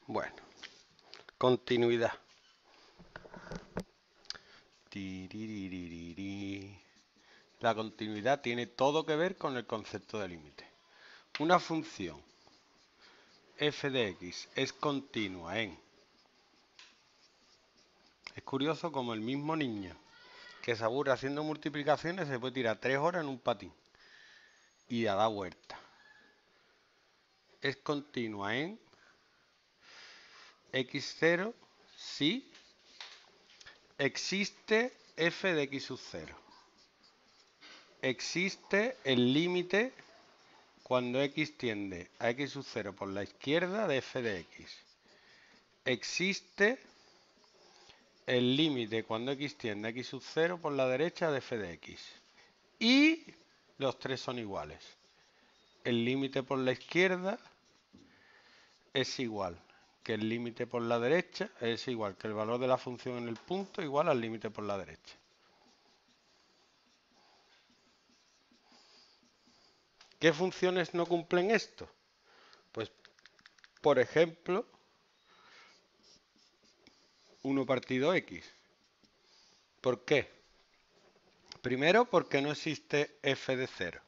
Bueno, continuidad. La continuidad tiene todo que ver con el concepto de límite. Una función f de x es continua en... Es curioso como el mismo niño que se aburre haciendo multiplicaciones se puede tirar 3 horas en un patín y a dar vuelta. Es continua en x0 si existe f de x sub 0. Existe el límite cuando x tiende a x sub 0 por la izquierda de f de x. Existe el límite cuando x tiende a x sub 0 por la derecha de f de x. Y los tres son iguales. El límite por la izquierda es igual que el límite por la derecha, es igual que el valor de la función en el punto igual al límite por la derecha. ¿Qué funciones no cumplen esto? Pues, por ejemplo, 1 partido x. ¿Por qué? Primero, porque no existe f de 0.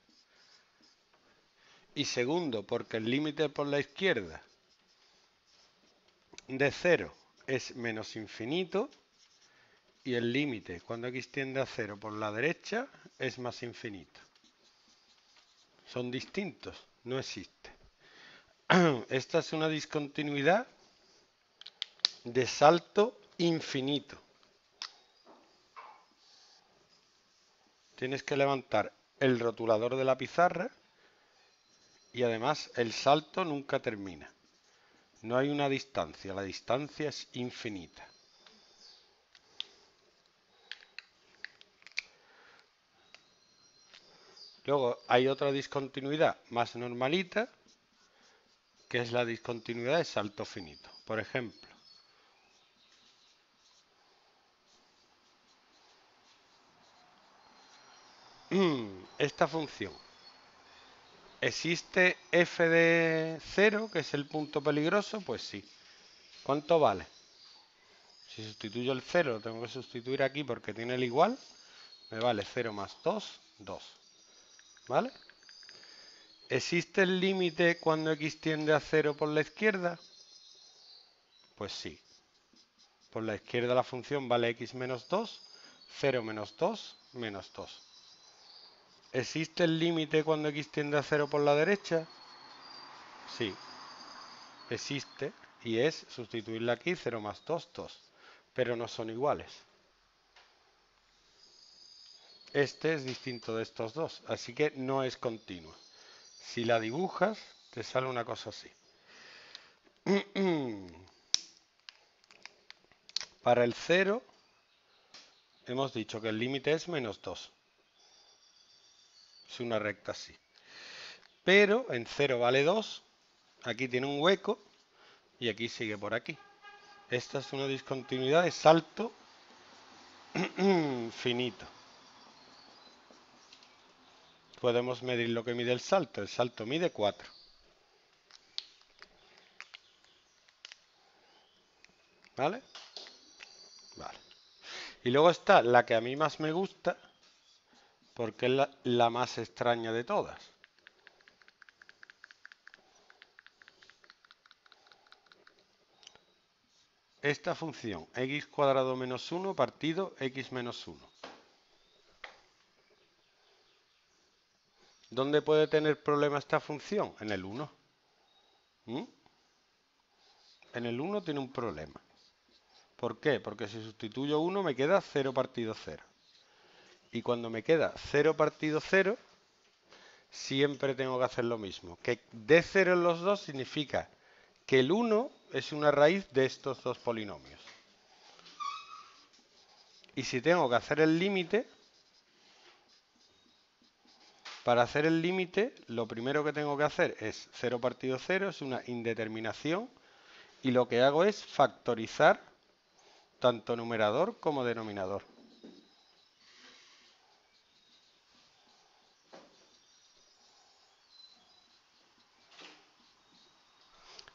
Y segundo, porque el límite por la izquierda de 0 es menos infinito y el límite cuando x tiende a 0 por la derecha es más infinito. Son distintos, no existe. Esta es una discontinuidad de salto infinito. Tienes que levantar el rotulador de la pizarra y además el salto nunca termina. No hay una distancia, la distancia es infinita. Luego hay otra discontinuidad más normalita, que es la discontinuidad de salto finito. Por ejemplo, esta función. ¿Existe f de 0, que es el punto peligroso? Pues sí. ¿Cuánto vale? Si sustituyo el 0, lo tengo que sustituir aquí porque tiene el igual. Me vale 0 más 2, 2. ¿Vale? ¿Existe el límite cuando x tiende a 0 por la izquierda? Pues sí. Por la izquierda la función vale x menos 2, 0 menos 2, menos 2. ¿Existe el límite cuando x tiende a 0 por la derecha? Sí. Existe y es sustituirla aquí 0 más 2, 2. Pero no son iguales. Este es distinto de estos dos, así que no es continua. Si la dibujas, te sale una cosa así. Para el 0, hemos dicho que el límite es menos 2. Es una recta así. Pero en 0 vale 2, aquí tiene un hueco y aquí sigue por aquí. Esta es una discontinuidad de salto finito. Podemos medir lo que mide el salto. El salto mide 4. ¿Vale? Vale. Y luego está la que a mí más me gusta, porque es la más extraña de todas. Esta función, x cuadrado menos 1 partido x menos 1. ¿Dónde puede tener problema esta función? En el 1. En el 1 tiene un problema. ¿Por qué? Porque si sustituyo 1 me queda 0 partido 0. Y cuando me queda 0 partido 0, siempre tengo que hacer lo mismo. Que dé 0 en los dos significa que el 1 es una raíz de estos dos polinomios. Y si tengo que hacer el límite, para hacer el límite, lo primero que tengo que hacer es 0 partido 0, es una indeterminación, y lo que hago es factorizar tanto numerador como denominador.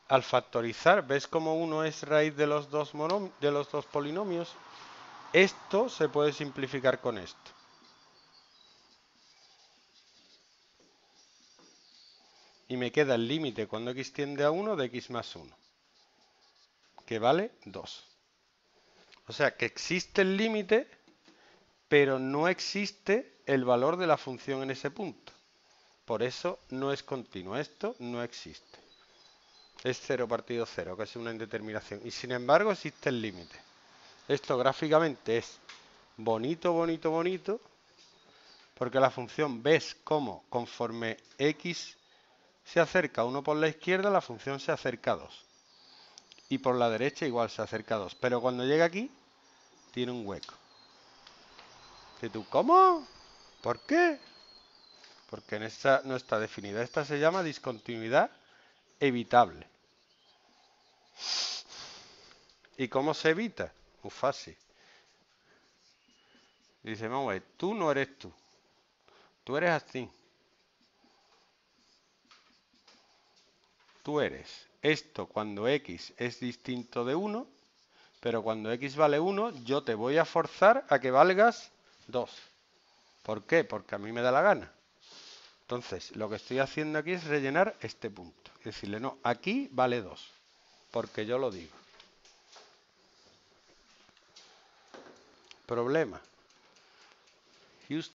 al factorizar, ¿ves cómo uno es raíz de los dos polinomios? Esto se puede simplificar con esto. Y me queda el límite cuando x tiende a 1 de x más 1, que vale 2. O sea que existe el límite, pero no existe el valor de la función en ese punto. Por eso no es continuo. Esto no existe. Es 0 partido 0, que es una indeterminación. Y sin embargo existe el límite. Esto gráficamente es bonito, bonito, bonito, porque la función ves cómo conforme x se acerca a 1 por la izquierda, la función se acerca a 2. Y por la derecha igual se acerca a 2. Pero cuando llega aquí, tiene un hueco. ¿Y tú cómo? ¿Por qué? Porque en esta no está definida. Esta se llama discontinuidad evitable. ¿Y cómo se evita? Muy fácil. Dice, vamos a ver, tú no eres tú. Tú eres así. Tú eres esto cuando x es distinto de 1, pero cuando x vale 1, yo te voy a forzar a que valgas 2. ¿Por qué? Porque a mí me da la gana. Entonces, lo que estoy haciendo aquí es rellenar este punto. Es decirle, no, aquí vale 2, porque yo lo digo. Problema.